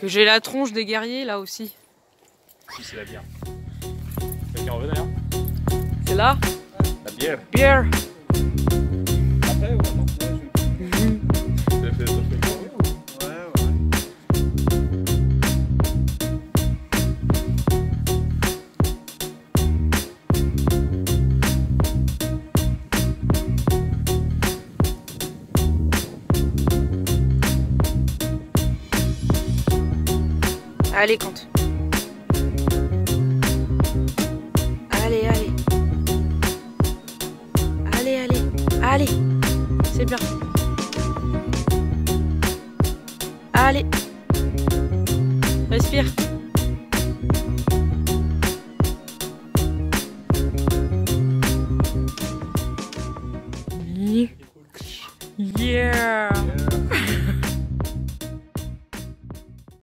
Que j'ai la tronche des guerriers là aussi. Si, c'est la bière. Quelqu'un en veut d'ailleurs? C'est là? La bière. Bière. Après ou attends? Ça fait Allez, compte. Allez, allez. Allez, allez. Allez. C'est bien. Allez. Respire. Yeah.